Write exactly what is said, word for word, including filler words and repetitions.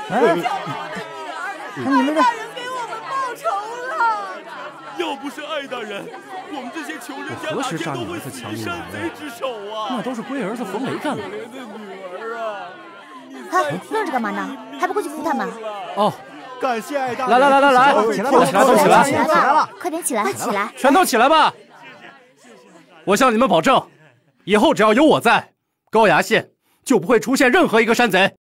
哎，你们这大人给我们报仇了！ 要不是艾大人，我们这些穷人家何时杀哪天都会你儿子强死于山你男人？ 贼之手啊！ 那都是龟儿子冯雷干的。 可怜的女儿啊！ 哎，愣着干嘛呢？还不过去扶他们？ 哦， 感谢艾大人。 来来来来来， 起来都起来都起来起来起来了， 快点起来，快起来！ 全都起来吧！我向你们保证，以后只要有我在，高崖县就不会出现任何一个山贼。